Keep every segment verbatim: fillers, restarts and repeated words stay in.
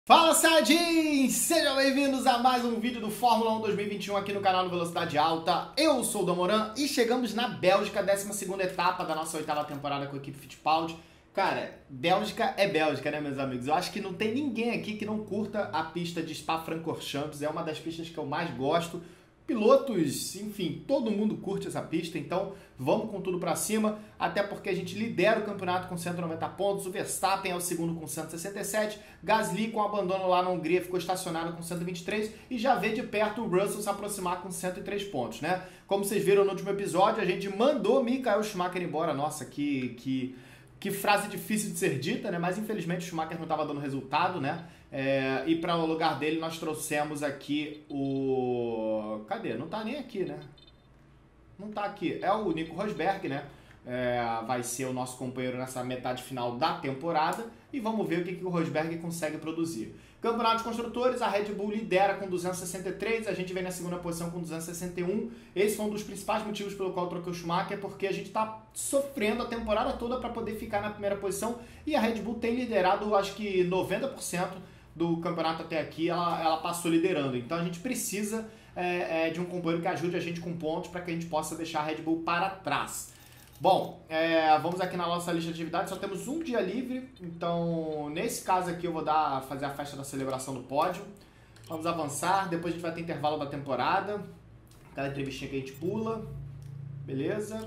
Fala, Saiyajins! Sejam bem-vindos a mais um vídeo do Fórmula um dois mil e vinte e um aqui no canal do Velocidade Alta. Eu sou o Damoran e chegamos na Bélgica, décima segunda etapa da nossa oitava temporada com a equipe Fittipaldi. Cara, Bélgica é Bélgica, né, meus amigos? Eu acho que não tem ninguém aqui que não curta a pista de Spa-Francorchamps. É uma das pistas que eu mais gosto. Pilotos, enfim, todo mundo curte essa pista, então vamos com tudo pra cima, até porque a gente lidera o campeonato com cento e noventa pontos, o Verstappen é o segundo com cento e sessenta e sete, Gasly com abandono lá na Hungria ficou estacionado com cento e vinte e três e já vê de perto o Russell se aproximar com cento e três pontos, né? Como vocês viram no último episódio, a gente mandou Michael Schumacher embora, nossa, que... que... Que frase difícil de ser dita, né? Mas infelizmente o Schumacher não estava dando resultado, né? É, e para o lugar dele nós trouxemos aqui o... Cadê? Não tá nem aqui, né? Não tá aqui. É o Nico Rosberg, né? É, vai ser o nosso companheiro nessa metade final da temporada. E vamos ver o que, que o Rosberg consegue produzir. Campeonato de Construtores, a Red Bull lidera com duzentos e sessenta e três, a gente vem na segunda posição com duzentos e sessenta e um. Esse foi um dos principais motivos pelo qual eu troquei o Schumacher, porque a gente está sofrendo a temporada toda para poder ficar na primeira posição. E a Red Bull tem liderado, acho que noventa por cento do campeonato até aqui, ela, ela passou liderando. Então a gente precisa é, é, de um companheiro que ajude a gente com pontos para que a gente possa deixar a Red Bull para trás. Bom, é, vamos aqui na nossa lista de atividades, só temos um dia livre, então nesse caso aqui eu vou dar, fazer a festa da celebração do pódio. Vamos avançar, depois a gente vai ter intervalo da temporada, aquela entrevistinha que a gente pula, beleza?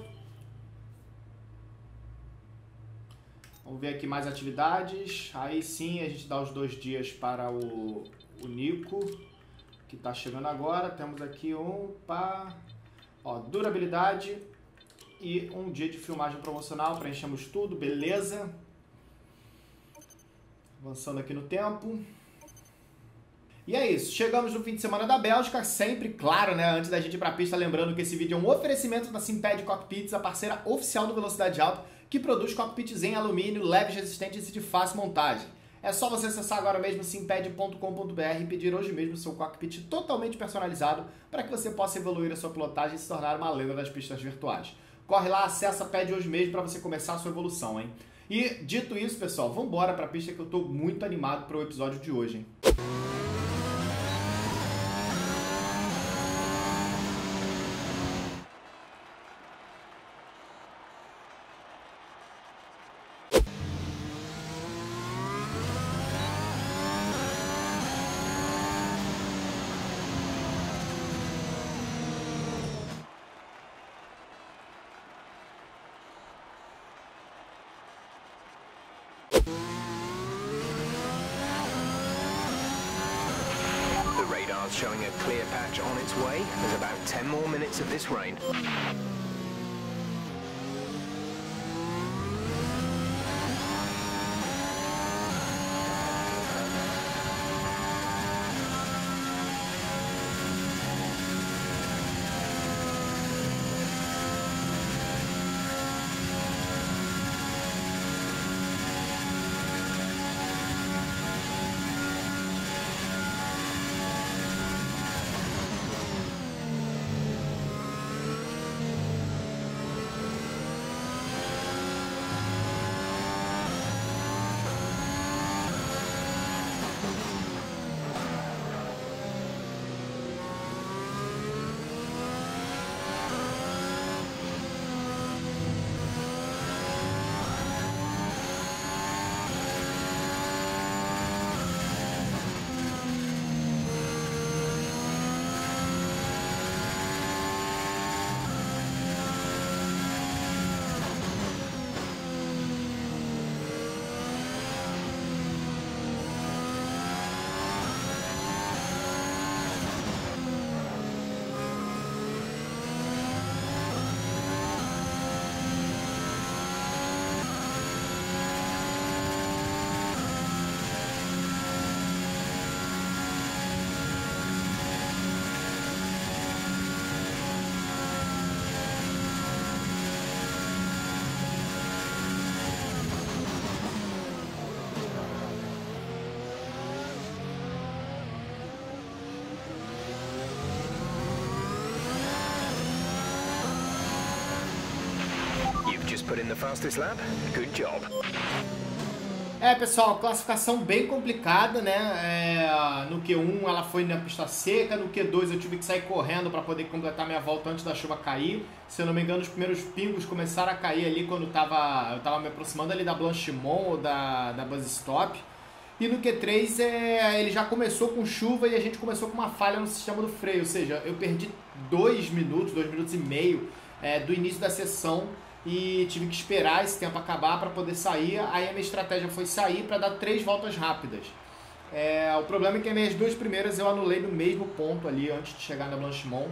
Vamos ver aqui mais atividades, aí sim a gente dá os dois dias para o, o Nico, que está chegando agora. Temos aqui um para, ó, durabilidade e um dia de filmagem promocional, preenchemos tudo, beleza. Avançando aqui no tempo. E é isso, chegamos no fim de semana da Bélgica, sempre, claro, né, antes da gente ir pra pista, lembrando que esse vídeo é um oferecimento da Simpad Cockpits, a parceira oficial do Velocidade Alta, que produz cockpits em alumínio, leves, resistentes e de fácil montagem. É só você acessar agora mesmo simpad ponto com ponto br e pedir hoje mesmo o seu cockpit totalmente personalizado para que você possa evoluir a sua pilotagem e se tornar uma lenda das pistas virtuais. Corre lá, acessa, pede hoje mesmo para você começar a sua evolução, hein? E dito isso, pessoal, vamos embora para a pista que eu estou muito animado para o episódio de hoje, hein? Showing a clear patch on its way. There's about ten more minutes of this rain. just put in the fastest lap. Good job. É, pessoal, classificação bem complicada, né? É, no Q um ela foi na pista seca, no Q dois eu tive que sair correndo para poder completar minha volta antes da chuva cair. Se eu não me engano, os primeiros pingos começaram a cair ali quando tava, eu tava me aproximando ali da Blanchimont ou da, da Buzz Stop. E no Q três é, ele já começou com chuva e a gente começou com uma falha no sistema do freio, ou seja, eu perdi dois minutos, dois minutos e meio é, do início da sessão e tive que esperar esse tempo acabar para poder sair. Aí a minha estratégia foi sair para dar três voltas rápidas. É, o problema é que as minhas duas primeiras eu anulei no mesmo ponto ali antes de chegar na Blanchimont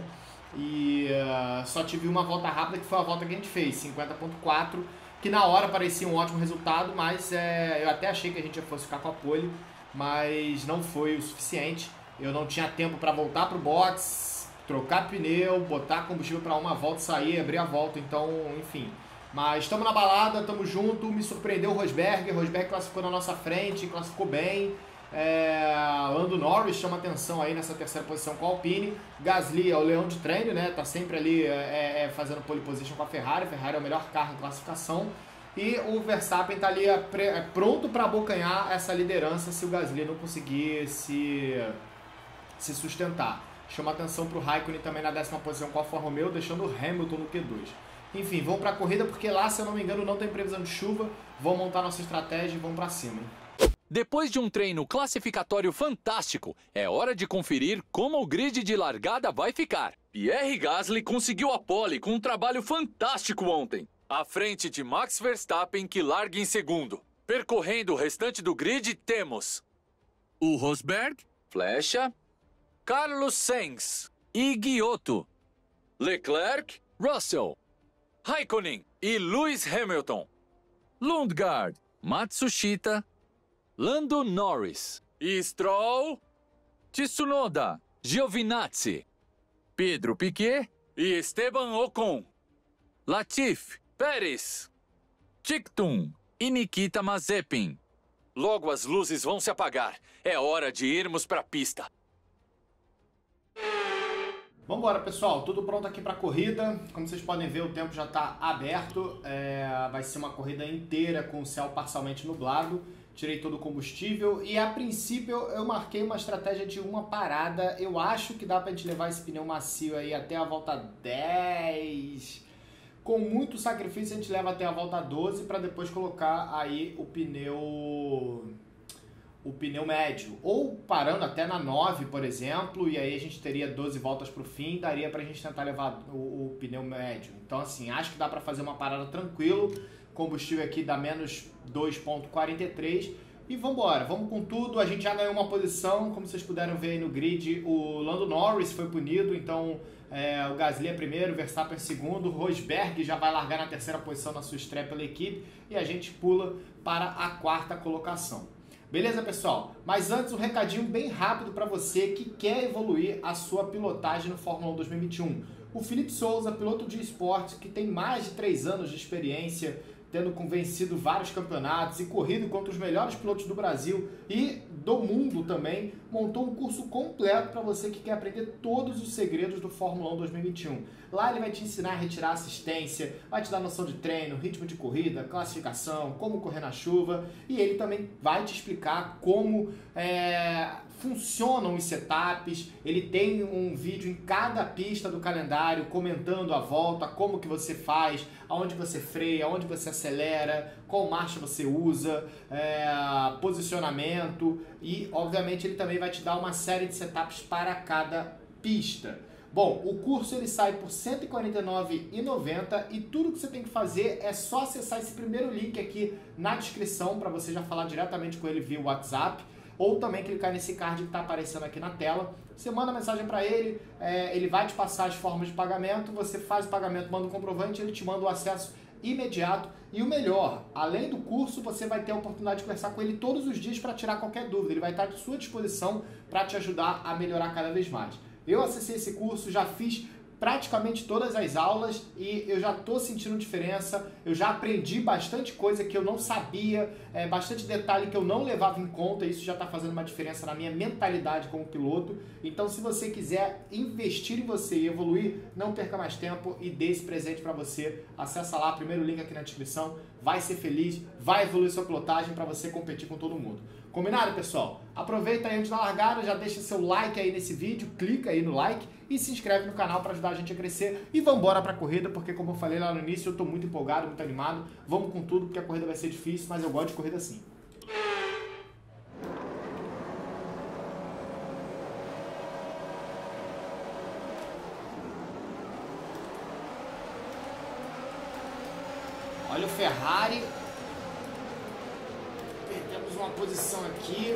e uh, só tive uma volta rápida que foi a volta que a gente fez, cinquenta ponto quatro, que na hora parecia um ótimo resultado, mas é, eu até achei que a gente já fosse ficar com a pole, mas não foi o suficiente. Eu não tinha tempo para voltar pro box, trocar pneu, botar combustível para uma volta, sair, abrir a volta, então, enfim. Mas estamos na balada, estamos juntos, me surpreendeu o Rosberg, o Rosberg classificou na nossa frente, classificou bem. É, Lando Norris chama atenção aí nessa terceira posição com a Alpine. Gasly é o leão de treino, né? Tá sempre ali é, é, fazendo pole position com a Ferrari. A Ferrari é o melhor carro em classificação. E o Verstappen tá ali é, é, pronto para abocanhar essa liderança se o Gasly não conseguir se, se sustentar. Chama atenção pro Raikkonen também na décima posição com a Alfa Romeo, deixando o Hamilton no Q dois. Enfim, vamos pra corrida porque lá, se eu não me engano, não tem previsão de chuva. Vamos montar nossa estratégia e vamos pra cima, hein? Depois de um treino classificatório fantástico, é hora de conferir como o grid de largada vai ficar. Pierre Gasly conseguiu a pole com um trabalho fantástico ontem, à frente de Max Verstappen, que larga em segundo. Percorrendo o restante do grid, temos o Rosberg, Flecha, Carlos Sainz e Giotto, Leclerc, Russell, Raikkonen e Lewis Hamilton, Lundgaard, Matsushita, Lando Norris, e Stroll, Tsunoda, Giovinazzi, Pedro Piquet e Esteban Ocon, Latifi, Pérez, Ticktum e Nikita Mazepin. Logo as luzes vão se apagar. É hora de irmos para a pista. Vambora, pessoal, tudo pronto aqui para a corrida. Como vocês podem ver, o tempo já está aberto. É, vai ser uma corrida inteira com o céu parcialmente nublado. Tirei todo o combustível e a princípio eu marquei uma estratégia de uma parada. Eu acho que dá pra gente levar esse pneu macio aí até a volta dez. Com muito sacrifício a gente leva até a volta doze para depois colocar aí o pneu o pneu médio. Ou parando até na nove, por exemplo, e aí a gente teria doze voltas pro fim, daria pra gente tentar levar o, o pneu médio. Então assim, acho que dá pra fazer uma parada tranquilo. Combustível aqui dá menos dois ponto quarenta e três e vambora, vamos com tudo. A gente já ganhou uma posição, como vocês puderam ver aí no grid, o Lando Norris foi punido, então é, o Gasly é primeiro, o Verstappen é segundo, o Rosberg já vai largar na terceira posição na sua estreia pela equipe e a gente pula para a quarta colocação. Beleza, pessoal? Mas antes, um recadinho bem rápido para você que quer evoluir a sua pilotagem no Fórmula um dois mil e vinte e um. O Felipe Souza, piloto de esporte que tem mais de três anos de experiência, tendo vencido vários campeonatos e corrido contra os melhores pilotos do Brasil e do mundo também, montou um curso completo para você que quer aprender todos os segredos do Fórmula um dois mil e vinte e um. Lá ele vai te ensinar a retirar assistência, vai te dar noção de treino, ritmo de corrida, classificação, como correr na chuva, e ele também vai te explicar como é, funcionam os setups. Ele tem um vídeo em cada pista do calendário comentando a volta, como que você faz, aonde você freia, aonde você acelera, qual marcha você usa, é, posicionamento, e obviamente ele também vai te dar uma série de setups para cada pista. Bom, o curso ele sai por cento e quarenta e nove reais e noventa centavos e tudo que você tem que fazer é só acessar esse primeiro link aqui na descrição para você já falar diretamente com ele via WhatsApp, ou também clicar nesse card que está aparecendo aqui na tela. Você manda mensagem para ele, é, ele vai te passar as formas de pagamento, você faz o pagamento, manda um comprovante, ele te manda o acesso imediato. E o melhor, além do curso, você vai ter a oportunidade de conversar com ele todos os dias para tirar qualquer dúvida. Ele vai estar à sua disposição para te ajudar a melhorar cada vez mais. Eu acessei esse curso, já fiz praticamente todas as aulas e eu já tô sentindo diferença, eu já aprendi bastante coisa que eu não sabia, é, bastante detalhe que eu não levava em conta, isso já tá fazendo uma diferença na minha mentalidade como piloto. Então se você quiser investir em você e evoluir, não perca mais tempo e dê esse presente para você. Acessa lá, primeiro link aqui na descrição, vai ser feliz, vai evoluir sua pilotagem para você competir com todo mundo. Combinado, pessoal? Aproveita aí antes da largada, já deixa seu like aí nesse vídeo, clica aí no like e se inscreve no canal para ajudar a gente a crescer. E vambora pra corrida, porque como eu falei lá no início, eu tô muito empolgado, muito animado. Vamos com tudo, porque a corrida vai ser difícil, mas eu gosto de corrida assim. Olha o Ferrari. Perdemos uma posição aqui.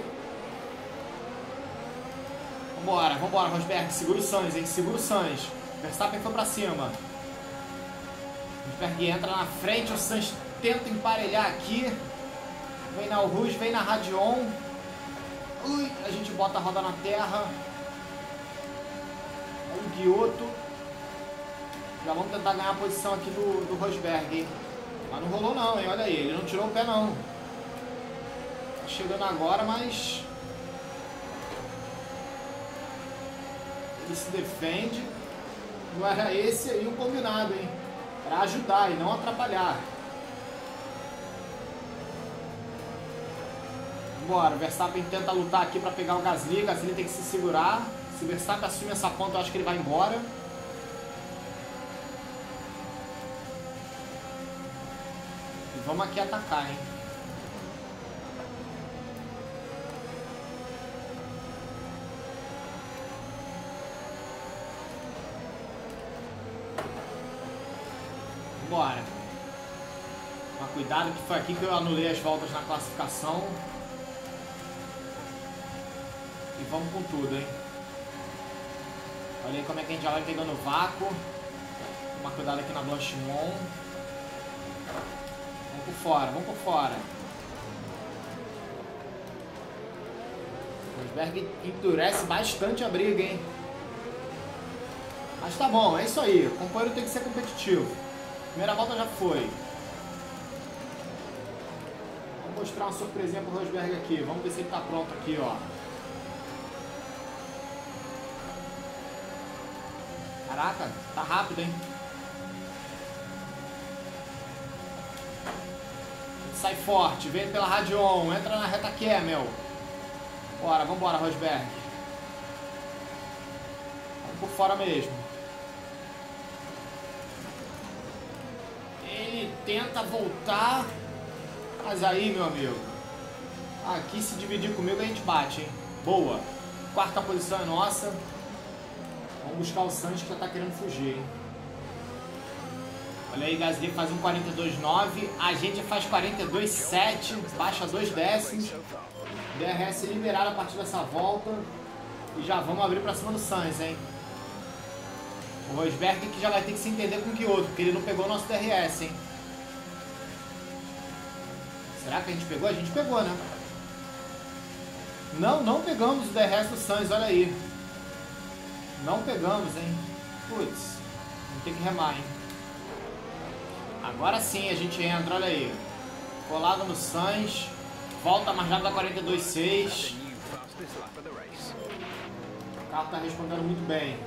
Vambora, vambora, Rosberg. Segura o Sainz, hein? Segura o Sainz. Verstappen foi pra cima. Rosberg entra na frente. O Sainz tenta emparelhar aqui. Vem na Rouge, vem na Radion. Ui, a gente bota a roda na terra. Olha o Ghiotto. Já vamos tentar ganhar a posição aqui do, do Rosberg, hein? Mas não rolou não, hein? Olha aí, ele não tirou o pé não. Tá chegando agora, mas... ele se defende. Não era esse aí o combinado, hein? Era ajudar e não atrapalhar. Bora, o Verstappen tenta lutar aqui para pegar o Gasly. O Gasly tem que se segurar. Se o Verstappen assume essa ponta, eu acho que ele vai embora. E vamos aqui atacar, hein? Bora. Mas cuidado que foi aqui que eu anulei as voltas na classificação. E vamos com tudo, hein? Olha aí como é que a gente já vai pegando o vácuo. Toma cuidado aqui na Blanchimon. Vamos por fora, vamos por fora. O Rosberg endurece bastante a briga, hein? Mas tá bom, é isso aí. O companheiro tem que ser competitivo. Primeira volta já foi. Vamos mostrar uma surpresinha pro Rosberg aqui. Vamos ver se ele tá pronto aqui, ó. Caraca, tá rápido, hein? Sai forte, vem pela Radion, entra na reta Camel. Bora, vambora, Rosberg. Vamos por fora mesmo. Ele tenta voltar. Mas aí, meu amigo, aqui se dividir comigo a gente bate, hein? Boa. Quarta posição é nossa. Vamos buscar o Sainz que já tá querendo fugir, hein? Olha aí, Gasly faz um quarenta e dois nove. A gente faz quarenta e dois sete. Baixa dois décimos. D R S liberado a partir dessa volta. E já vamos abrir pra cima do Sainz, hein? O Rosberg que já vai ter que se entender com o Ghiotto, porque ele não pegou o nosso D R S, hein? Será que a gente pegou? A gente pegou, né? Não, não pegamos o D R S do Sainz, olha aí. Não pegamos, hein? Putz, vamos ter que remar, hein? Agora sim a gente entra, olha aí. Colado no Sainz. Volta mais rápido da quarenta e dois seis. O carro tá respondendo muito bem.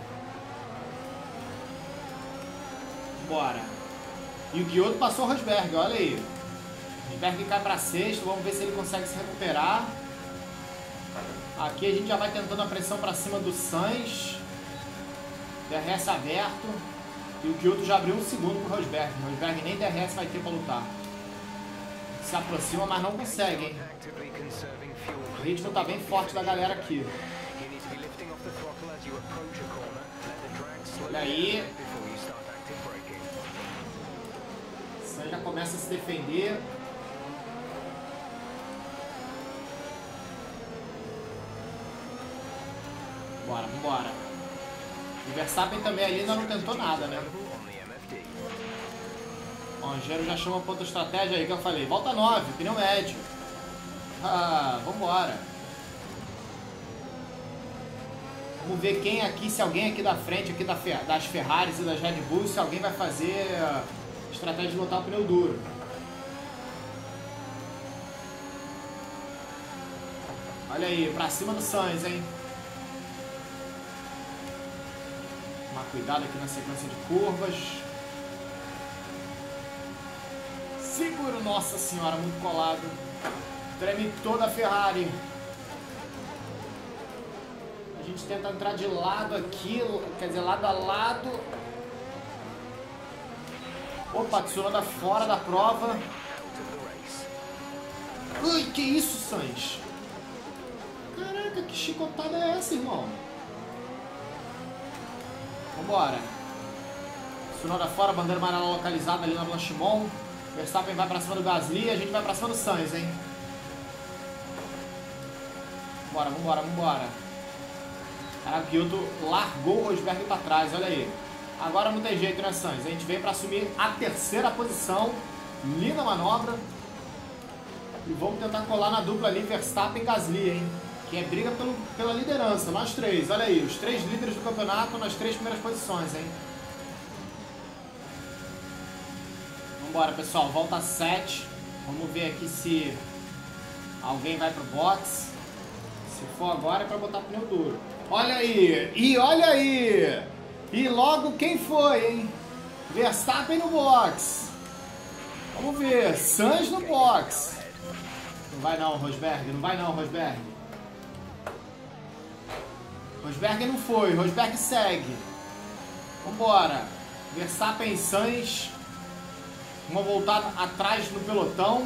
Bora. E o Ghiotto passou o Rosberg, olha aí. O Rosberg cai para sexto, vamos ver se ele consegue se recuperar. Aqui a gente já vai tentando a pressão para cima do Sainz. D R S aberto. E o Ghiotto já abriu um segundo pro Rosberg. O Rosberg nem D R S vai ter para lutar. Se aproxima, mas não consegue, hein? O ritmo tá bem forte da galera aqui. Olha aí. O Sainz já começa a se defender. Bora, vambora. O Verstappen também ali ainda não tentou nada, né? Ó, o engenheiro já chama pra outra estratégia aí que eu falei. Volta nove, pneu médio. Ah, vambora. Vamos ver quem aqui, se alguém aqui da frente, aqui da Fer, das Ferraris e das Red Bulls, se alguém vai fazer uh, estratégia de botar o pneu duro. Olha aí, pra cima do Sainz, hein? Tomar cuidado aqui na sequência de curvas. Seguro, nossa senhora, muito colado. Treme toda a Ferrari. A gente tenta entrar de lado aqui, quer dizer, lado a lado. Opa, Tsunoda fora da prova. Ui, que isso, Sainz? Caraca, que chicotada é essa, irmão? Vambora. Tsunoda fora, bandeira amarela localizada ali na Blanchimont. Verstappen vai pra cima do Gasly e a gente vai pra cima do Sainz, hein? Vambora, vambora, vambora. Caraca, o Kyoto largou o Rosberg pra trás, olha aí. Agora não tem jeito, né, Sainz? A gente veio pra assumir a terceira posição. Linda manobra. E vamos tentar colar na dupla ali, Verstappen e Gasly, hein? Que é briga pelo, pela liderança. Nós três, olha aí. Os três líderes do campeonato nas três primeiras posições, hein? Vambora, pessoal. Volta sete. Vamos ver aqui se alguém vai pro box. Se for agora é pra botar pneu duro. Olha aí. E olha aí. E logo quem foi, hein? Verstappen no box. Vamos ver. Sainz no box. Não vai não, Rosberg. Não vai não, Rosberg. Rosberg não foi. Rosberg segue. Vambora. Verstappen e Sainz. Uma voltada atrás no pelotão.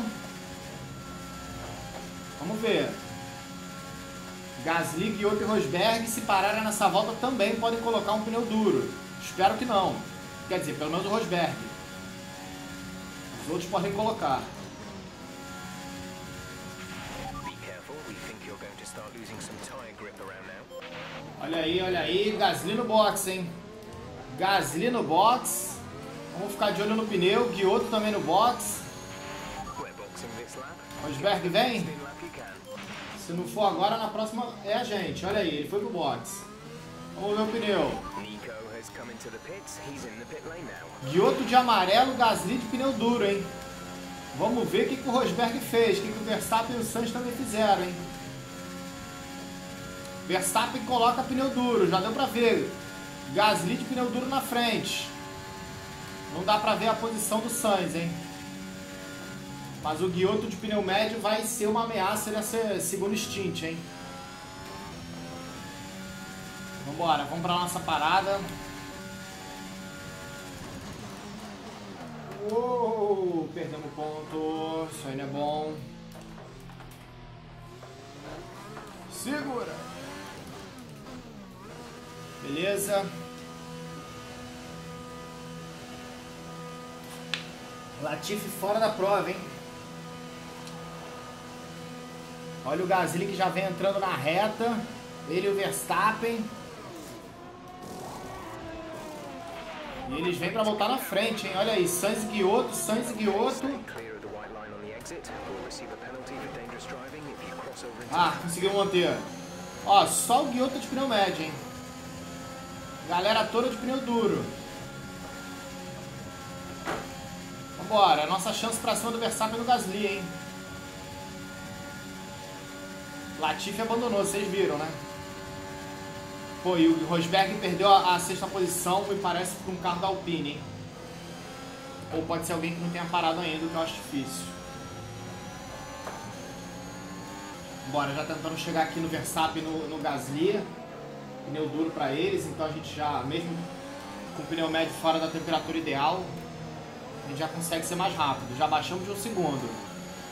Vamos ver. Gasly, Kvyat e Rosberg, se pararem nessa volta, também podem colocar um pneu duro. Espero que não. Quer dizer, pelo menos o Rosberg. Os outros podem colocar. Olha aí, olha aí. Gasly no box, hein? Gasly no box. Vamos ficar de olho no pneu. Kvyat também no box. Rosberg vem. Se não for agora, na próxima é a gente. Olha aí, ele foi pro box. Vamos ver o pneu. Kvyat de amarelo, Gasly de pneu duro, hein? Vamos ver o que, que o Rosberg fez. O que, que o Verstappen e o Sainz também fizeram, hein? Verstappen coloca pneu duro, já deu pra ver. Gasly de pneu duro na frente. Não dá pra ver a posição do Sainz, hein? Mas o Kvyat de pneu médio vai ser uma ameaça nessa segunda stint, hein? Vambora, vamos pra nossa parada. Uou, perdemos ponto. Isso aí não é bom. Segura. Beleza. Latifi fora da prova, hein? Olha o Gasly que já vem entrando na reta. Ele e o Verstappen. E eles vêm pra voltar na frente, hein? Olha aí, Sainz e Kvyat, Sainz e Kvyat. Ah, conseguiu manter. Ó, só o Kvyat de pneu médio, hein? Galera toda de pneu duro. Vambora, nossa chance pra cima do Verstappen e do Gasly, hein? Latifi abandonou, vocês viram, né? Pô, e o Rosberg perdeu a, a sexta posição, me parece, por um carro da Alpine, hein? Ou pode ser alguém que não tenha parado ainda, o que eu acho difícil. Bora, já tentando chegar aqui no Verstappen e no, no Gasly. Pneu duro pra eles, então a gente já, mesmo com o pneu médio fora da temperatura ideal, a gente já consegue ser mais rápido. Já baixamos de um segundo.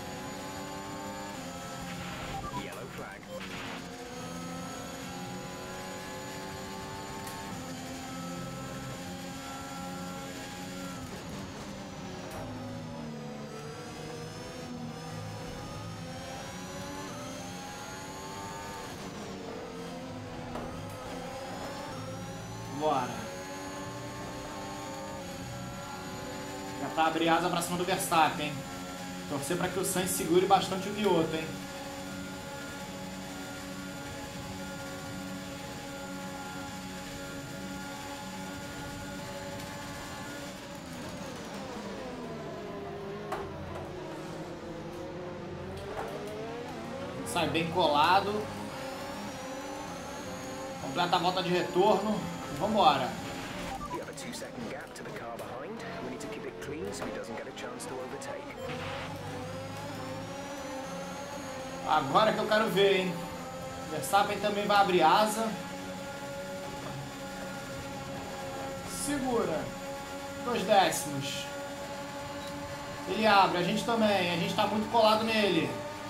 Bora. Já tá abrir asa pra cima do Verstappen, hein? Torcer pra que o Sainz segure bastante o Kvyat, hein? Sai bem colado. Completa a volta de retorno. E vambora. Agora que eu quero ver, hein? Verstappen também vai abrir asa. Segura. Dois décimos. Ele abre, a gente também. A gente tá muito colado nele.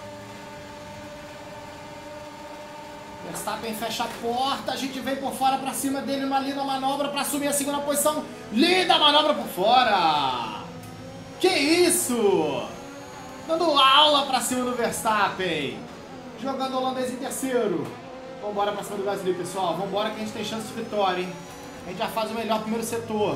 Verstappen fecha a porta. A gente vem por fora pra cima dele numa linda manobra pra assumir a segunda posição. Linda manobra por fora. Que isso? Dando aula pra cima do Verstappen. Jogando o holandês em terceiro. Vambora pra cima do Gasly, pessoal. Vambora que a gente tem chance de vitória, hein? A gente já faz o melhor primeiro setor.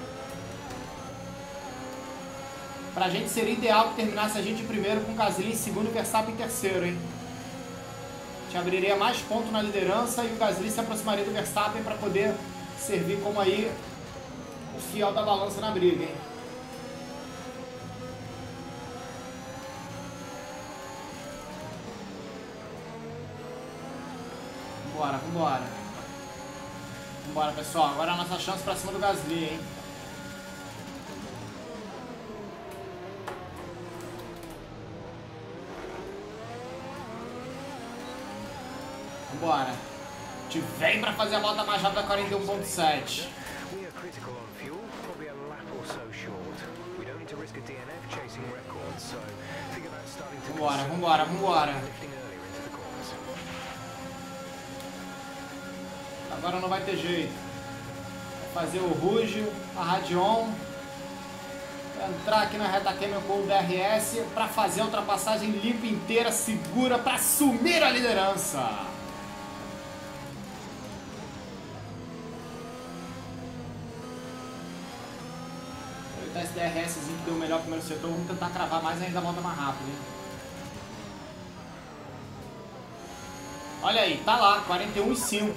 Pra gente seria ideal que terminasse a gente em primeiro com o Gasly em segundo e o Verstappen em terceiro, hein? A gente abriria mais pontos na liderança e o Gasly se aproximaria do Verstappen pra poder servir como aí o fiel da balança na briga, hein? Vambora, vambora. Vambora, pessoal. Agora é a nossa chance pra cima do Gasly, hein? Vambora. A gente vem pra fazer a volta mais rápida quarenta e um ponto sete. Vambora, vambora, vambora. Agora não vai ter jeito. Vai fazer o Rouge, a Radion. Entrar aqui na reta Camel com o D R S para fazer a ultrapassagem limpa, inteira, segura, para assumir a liderança. Aproveitar esse D R Szinho que deu o melhor primeiro setor. Vamos tentar cravar mais ainda a volta mais rápido, hein? Olha aí, tá lá, quarenta e um e cinco.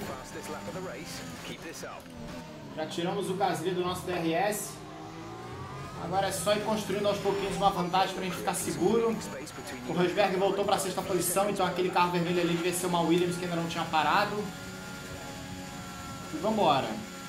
Já tiramos o Gasly do nosso D R S. Agora é só ir construindo aos pouquinhos uma vantagem pra gente ficar seguro. O Rosberg voltou pra sexta posição, então aquele carro vermelho ali devia ser uma Williams que ainda não tinha parado. E vambora.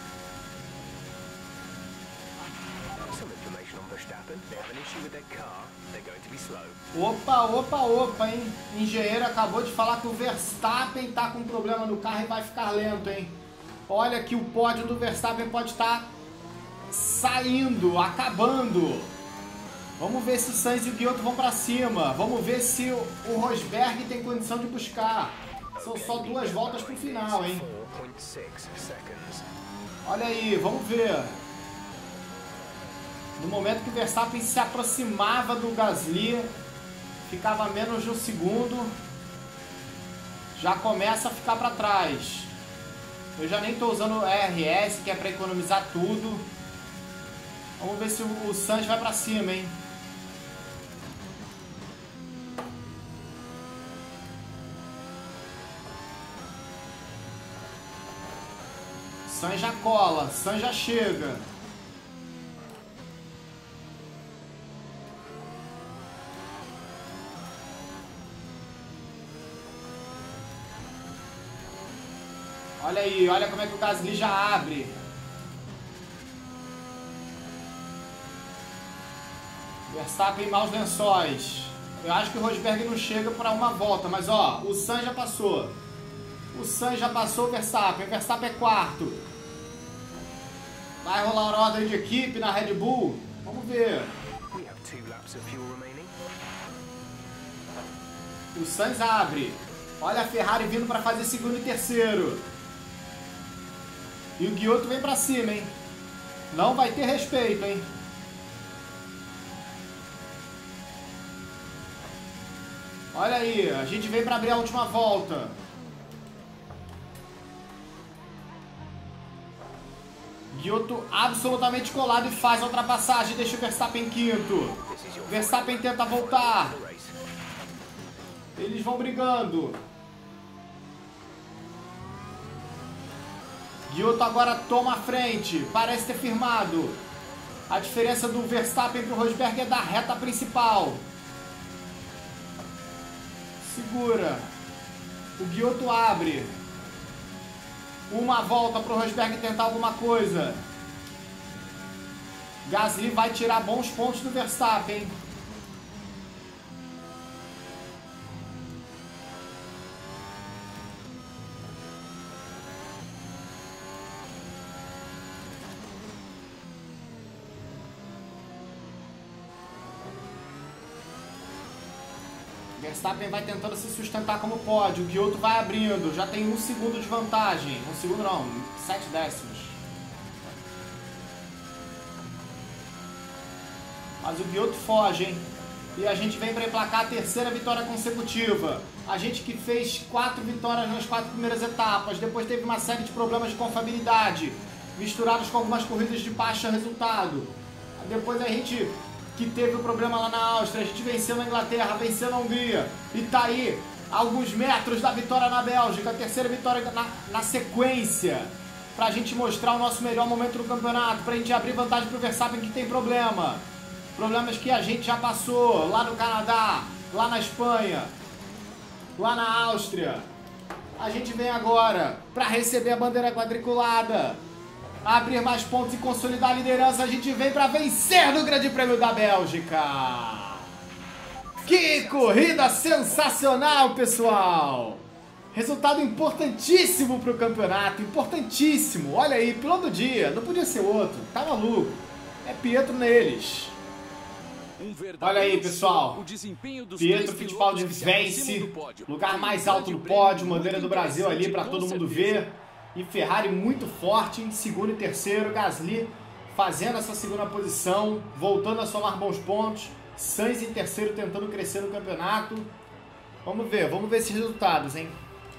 Opa, opa, opa, hein? O engenheiro acabou de falar que o Verstappen tá com problema no carro e vai ficar lento, hein? Olha que o pódio do Verstappen pode estar saindo, acabando. Vamos ver se o Sainz e o Guiotto vão pra cima. Vamos ver se o, o Rosberg tem condição de buscar. São só duas voltas pro final, hein? Olha aí, vamos ver. No momento que o Verstappen se aproximava do Gasly, ficava a menos de um segundo, já começa a ficar para trás. Eu já nem estou usando o E R S, que é para economizar tudo. Vamos ver se o, o Sainz vai para cima, hein? Sainz já cola, Sainz já chega. Olha aí, olha como é que o Gasly já abre. Verstappen maus lençóis. Eu acho que o Rosberg não chega para uma volta, mas ó, o Sainz já passou. O Sainz já passou o Verstappen. O Verstappen é quarto. Vai rolar a ordem de equipe na Red Bull. Vamos ver. O Sainz abre. Olha a Ferrari vindo para fazer segundo e terceiro. E o Guiotto vem pra cima, hein? Não vai ter respeito, hein? Olha aí, a gente vem pra abrir a última volta. Guiotto absolutamente colado e faz a ultrapassagem, deixa o Verstappen em quinto. Verstappen tenta voltar. Eles vão brigando. Guiotto agora toma a frente, parece ter firmado. A diferença do Verstappen para o Rosberg é da reta principal. segura. O Giotto abre. Uma volta pro Rosberg tentar alguma coisa. Gasly vai tirar bons pontos do Verstappen. Verstappen vai tentando se sustentar como pode. O Giotto vai abrindo. Já tem um segundo de vantagem. Um segundo não, sete décimos. Mas o Giotto foge, hein? E a gente vem para emplacar a terceira vitória consecutiva. A gente que fez quatro vitórias nas quatro primeiras etapas. Depois teve uma série de problemas de confiabilidade, misturados com algumas corridas de baixo resultado. Depois a gente que teve o problema lá na Áustria, a gente venceu na Inglaterra, venceu na Hungria. E tá aí, a alguns metros da vitória na Bélgica. A terceira vitória na, na sequência. Pra gente mostrar o nosso melhor momento no campeonato. Pra gente abrir vantagem pro Verstappen que tem problema. Problemas que a gente já passou lá no Canadá, lá na Espanha, lá na Áustria. A gente vem agora para receber a bandeira quadriculada, abrir mais pontos e consolidar a liderança. A gente vem para vencer no Grande Prêmio da Bélgica. Que corrida sensacional, pessoal! Resultado importantíssimo para o campeonato, importantíssimo. Olha aí, piloto do dia, não podia ser outro, tá maluco. É Pietro neles. Um Olha aí, pessoal, o desempenho dos Pietro Fittipaldi vence, lugar mais alto do pódio, bandeira do Brasil ali para todo mundo ver. E Ferrari muito forte em segundo e terceiro, Gasly fazendo essa segunda posição, voltando a somar bons pontos, Sainz em terceiro tentando crescer no campeonato. Vamos ver, vamos ver esses resultados, hein?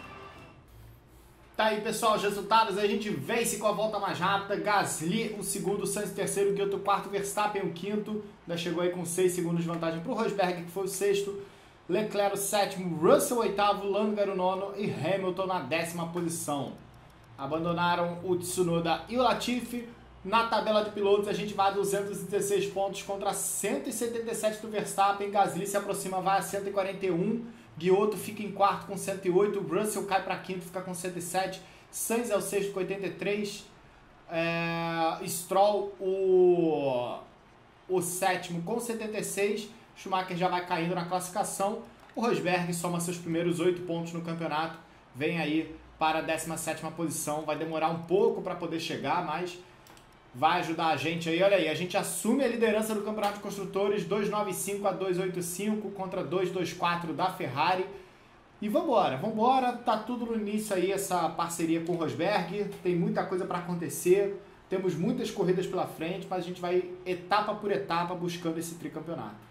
Tá aí, pessoal, os resultados. A gente vence com a volta mais rápida. Gasly, o segundo, Sainz, terceiro, Giotto, o quarto, Verstappen, o quinto. Ainda chegou aí com seis segundos de vantagem para o Rosberg, que foi o sexto. Leclerc, o sétimo, Russell, o oitavo, Landgar, o nono e Hamilton na décima posição. Abandonaram o Tsunoda e o Latifi. Na tabela de pilotos, a gente vai a duzentos e dezesseis pontos contra cento e setenta e sete do Verstappen. Gasly se aproxima, vai a cento e quarenta e um. Giotto fica em quarto com cento e oito, Russell cai para quinto, fica com cento e sete, Sainz é o sexto com oitenta e três, é, Stroll o, o sétimo com setenta e seis, Schumacher já vai caindo na classificação, o Rosberg soma seus primeiros oito pontos no campeonato, vem aí para a décima sétima posição, vai demorar um pouco para poder chegar, mas vai ajudar a gente aí. Olha aí, a gente assume a liderança do Campeonato de Construtores, duzentos e noventa e cinco a duzentos e oitenta e cinco contra duzentos e vinte e quatro da Ferrari. E vambora, vambora, tá tudo no início aí essa parceria com o Rosberg, tem muita coisa para acontecer, temos muitas corridas pela frente, mas a gente vai etapa por etapa buscando esse tricampeonato.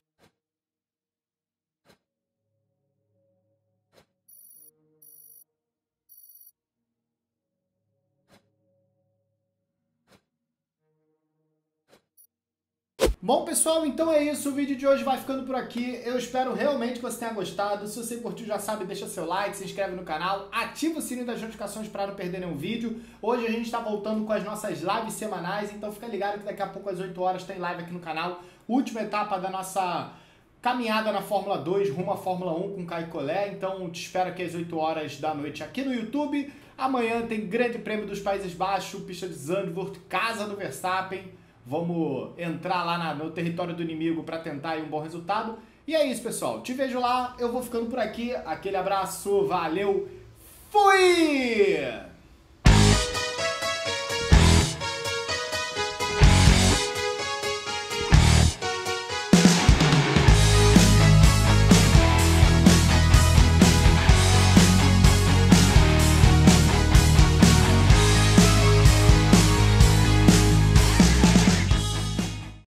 Bom, pessoal, então é isso. O vídeo de hoje vai ficando por aqui. Eu espero realmente que você tenha gostado. Se você curtiu, já sabe, deixa seu like, se inscreve no canal, ativa o sininho das notificações para não perder nenhum vídeo. Hoje a gente está voltando com as nossas lives semanais, então fica ligado que daqui a pouco às oito horas tem live aqui no canal. Última etapa da nossa caminhada na Fórmula dois, rumo à Fórmula um com Caio Collet. Então te espero aqui às oito horas da noite aqui no YouTube. Amanhã tem Grande Prêmio dos Países Baixos, pista de Zandvoort, casa do Verstappen. Vamos entrar lá na, no território do inimigo para tentar aí um bom resultado. E é isso, pessoal. Te vejo lá. Eu vou ficando por aqui. Aquele abraço. Valeu. Fui!